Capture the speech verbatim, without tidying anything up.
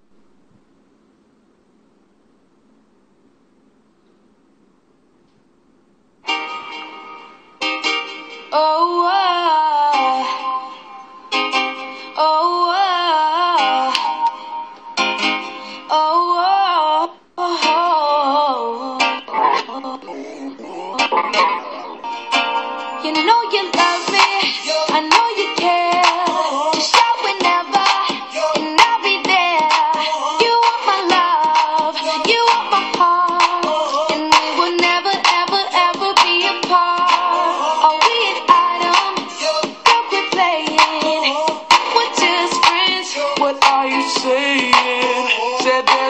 Oh, oh, oh, oh, you know you love me, I know you care. Just shout whenever, and I'll be there. You want my love, you want my heart, and we will never, ever, ever be apart. Are we an item? Don't quit playing. We're just friends. What are you saying? Said that